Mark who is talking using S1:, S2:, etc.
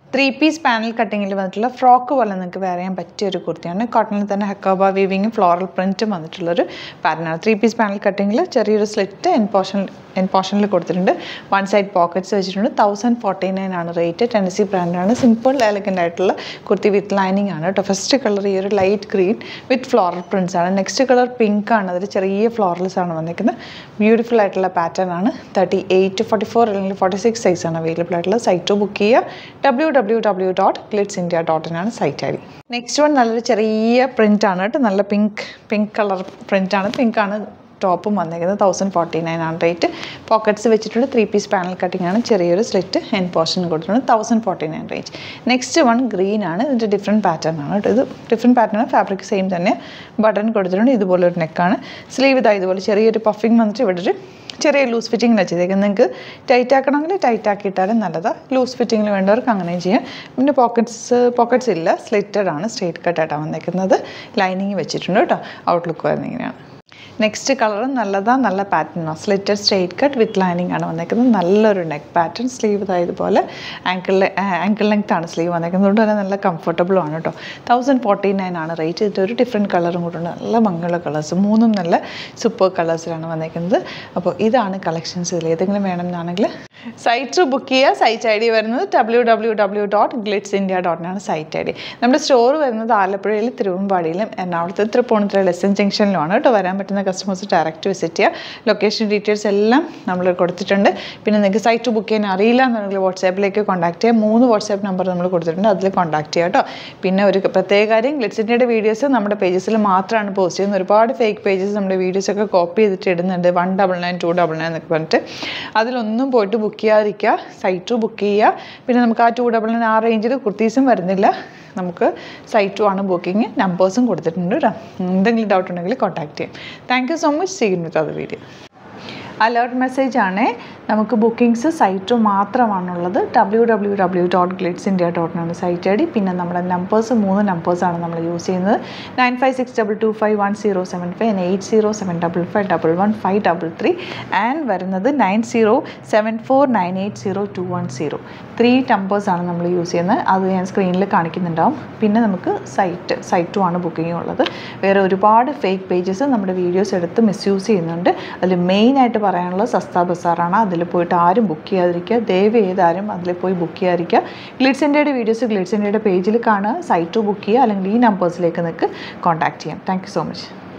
S1: 3-piece panel കട്ടിങ്ങിൽ വന്നിട്ടുള്ള frock പോലെ നിങ്ങൾക്ക് വെയർ ചെയ്യാൻ പറ്റിയ ഒരു കുർത്തിയാണ്. കോട്ടണിൽ തന്നെ ഹക്കോബ വീവിങ്ങും ഫ്ലോറൽ പ്രിൻറ്റും വന്നിട്ടുള്ളൊരു പാറ്റേണാണ്. 3-piece പാനൽ കട്ടിങ്ങിൽ ചെറിയൊരു സ്ലിറ്റ് എൻ പോർഷനിൽ കൊടുത്തിട്ടുണ്ട്. വൺ സൈഡ് പോക്കറ്റ്സ് വെച്ചിട്ടുണ്ട്. 1049 ആണ് റേറ്റ്. ടെന്നസി ബ്രാൻഡാണ്. സിമ്പിൾ എലഗൻ്റ് ആയിട്ടുള്ള കുർത്തി വിത്ത് ലൈനിങ് ആണ് കേട്ടോ. ഫസ്റ്റ് കളർ ഈ ഒരു light green with floral prints ആണ്. നെക്സ്റ്റ് കളർ പിങ്ക് ആണ്. അതിൽ ചെറിയ ഫ്ലോറൽസ് ആണ് വന്നിരിക്കുന്നത്. ബ്യൂട്ടിഫുൾ ആയിട്ടുള്ള പാറ്റേൺ ആണ്. 38-44 അല്ലെങ്കിൽ 46 സൈസാണ് അവൈലബിൾ ആയിട്ടുള്ളത്. സൈറ്റ് ബുക്ക് ചെയ്യുക. www.glitzindia.in ആണ് site I D. Next one നല്ലൊരു ചെറിയ പ്രിൻ്റ് ആണ് കേട്ടോ. നല്ല പിങ്ക് കളർ പ്രിൻ്റ് ആണ്. പിങ്ക് ആണ് ടോപ്പും വന്നിരിക്കുന്നത്. 1049 ആണ് റേറ്റ്. പോക്കറ്റ്സ് വെച്ചിട്ടുണ്ട്. 3-piece പാനൽ കട്ടിംഗ് ആണ്. ചെറിയൊരു സ്ലിറ്റ് എൻ പോർഷൻ കൊടുത്തിട്ടുണ്ട്. 1049 റേറ്റ്. നെക്സ്റ്റ് വൺ ഗ്രീൻ ആണ്. ഇതിൻ്റെ ഡിഫറെൻറ്റ് പാറ്റേൺ ആണ് കേട്ടോ. ഇത് ഡിഫറെൻറ്റ് പാറ്റേൺ ആണ്. ഫാബ്രിക് സെയിം തന്നെ. ബട്ടൺ കൊടുത്തിട്ടുണ്ട്. ഇതുപോലെ ഒരു നെക്കാണ്. സ്ലീവ് ഇതാ ഇതുപോലെ ചെറിയൊരു പഫിങ് വന്നിട്ട് ഇവിടെ ഒരു ചെറിയ ലൂസ് ഫിറ്റിങ്ങിലാണ് ചെയ്തേക്കുന്നത്. നിങ്ങൾക്ക് ടൈറ്റ് ആക്കണമെങ്കിൽ ടൈറ്റ് ആക്കിയിട്ടാലും നല്ലതാണ്. ലൂസ് ഫിറ്റിങ്ങിൽ വേണ്ടവർക്ക് അങ്ങനെയും ചെയ്യാം. പിന്നെ പോക്കറ്റ്സ് ഇല്ല. സ്ലിറ്റഡ് ആണ്. സ്ട്രേറ്റ് കട്ടായിട്ടാണ് വന്നിരിക്കുന്നത്. ലൈനിങ് വെച്ചിട്ടുണ്ട് കേട്ടോ. ഔട്ട്ലുക്ക് വരുന്നത് ഇങ്ങനെയാണ്. നെക്സ്റ്റ് കളർ നല്ല പാറ്റേണാണ്. Slitted straight cut with lining ആണ് വന്നിരിക്കുന്നത്. നല്ലൊരു നെക്ക് പാറ്റേൺ. സ്ലീവ് ഇതുപോലെ ആങ്കിൾ ലെങ്ത് ആണ് സ്ലീവ് വന്നിരിക്കുന്നത്. അതുകൊണ്ട് തന്നെ നല്ല കംഫർട്ടബിളും ആണ് കേട്ടോ. 1049 ആണ് റേറ്റ്. ഇതൊരു ഡിഫറെൻറ്റ് കളറും കൂടെ ഉണ്ട്. നല്ല ഭംഗിയുള്ള കളേഴ്സ്. മൂന്നും നല്ല സൂപ്പർ കളേഴ്സിലാണ് വന്നിരിക്കുന്നത്. അപ്പോൾ ഇതാണ് കളക്ഷൻസ്. ഇതിൽ ഏതെങ്കിലും വേണമെന്നാണെങ്കിൽ സൈറ്റ് ബുക്ക് ചെയ്യുക. സൈറ്റ് ഐ ഡി വരുന്നത് www.glitzindia.in ആണ് സൈറ്റ് ഐ ഡി. നമ്മുടെ സ്റ്റോർ വരുന്നത് ആലപ്പുഴയിൽ, തിരുവമ്പാടിയിലും, എറണാകുളത്ത് തൃപ്പൂണിത്തുറ ലെസൺ ജംഗ്ഷനിലുമാണ് കേട്ടോ. വരാൻ പറ്റുന്ന കസ്റ്റമേഴ്സ് ഡയറക്റ്റ് വിസിറ്റ് ചെയ്യുക. ലൊക്കേഷൻ ഡീറ്റെയിൽസ് എല്ലാം നമ്മൾ കൊടുത്തിട്ടുണ്ട്. പിന്നെ നിങ്ങൾക്ക് സൈറ്റ് ബുക്ക് ചെയ്യാൻ അറിയില്ല എന്നുണ്ടെങ്കിൽ വാട്സാപ്പിലേക്ക് കോൺടാക്ട് ചെയ്യുക. 3 വാട്സാപ്പ് നമ്പർ നമ്മൾ കൊടുത്തിട്ടുണ്ട്. അതിൽ കോൺടാക്ട് ചെയ്യുക കേട്ടോ. പിന്നെ ഒരു പ്രത്യേക കാര്യം, ഗ്ലിറ്റ്സ് ഇന്ത്യയുടെ വീഡിയോസ് നമ്മുടെ പേജസിൽ മാത്രമാണ് പോസ്റ്റ് ചെയ്യുന്നത്. ഒരുപാട് ഫേക്ക് പേജസ് നമ്മുടെ വീഡിയോസൊക്കെ കോപ്പി ചെയ്തിട്ട് ഇടുന്നുണ്ട്. 199 299 എന്നൊക്കെ പറഞ്ഞിട്ട്. അതിലൊന്നും പോയിട്ട് ബുക്ക് ചെയ്യാതിരിക്കുക. സൈറ്റ് ബുക്ക് ചെയ്യുക. പിന്നെ നമുക്ക് ആ 299 ആ റേഞ്ചിൽ കുർത്തീസും വരുന്നില്ല. നമുക്ക് സൈറ്റും ആണ് ബുക്കിംഗ്. നമ്പേഴ്സും കൊടുത്തിട്ടുണ്ട് കേട്ടോ. എന്തെങ്കിലും ഡൗട്ട് ഉണ്ടെങ്കിൽ കോൺടാക്ട് ചെയ്യാം. Thank you so much. See you with other video. Alert message ആണ്. നമുക്ക് ബുക്കിംഗ്സ് സൈറ്റ് മാത്രമാണുള്ളത്. www.glitzindia.in ആണ് സൈറ്റ് ഐ ഡി. പിന്നെ നമ്മുടെ നമ്പേഴ്സ് 3 നമ്പേഴ്സാണ് നമ്മൾ യൂസ് ചെയ്യുന്നത്. 9562251075 and 8075551533 ആൻഡ് വരുന്നത് 9074980210. 3 നമ്പേഴ്സാണ് നമ്മൾ യൂസ് ചെയ്യുന്നത്. അത് ഞാൻ സ്ക്രീനിൽ കാണിക്കുന്നുണ്ടാവും. പിന്നെ നമുക്ക് സൈറ്റും ആണ് ബുക്കിംഗ് ഉള്ളത്. വേറെ ഒരുപാട് ഫേക്ക് പേജസ് നമ്മുടെ വീഡിയോസ് എടുത്ത് മിസ്യൂസ് ചെയ്യുന്നുണ്ട്. അതിൽ മെയിനായിട്ട് പറയാനുള്ളത് സസ്ത ബസാറാണ്. അതിൽ പോയിട്ട് ആരും ബുക്ക് ചെയ്യാതിരിക്കുക. ദയവ് ചെയ്താരും അതിൽ പോയി ബുക്ക് ചെയ്യാതിരിക്കുക. ഗ്ലിറ്റ്സ് ഇന്ത്യയുടെ വീഡിയോസ് ഗ്ലിറ്റ്സ് ഇന്ത്യയുടെ പേജിൽ കാണുക. സൈറ്റ് ബുക്ക് ചെയ്യുക. അല്ലെങ്കിൽ ഈ നമ്പേഴ്സിലേക്ക് നിങ്ങൾക്ക് കോൺടാക്ട് ചെയ്യാം. Thank you so much.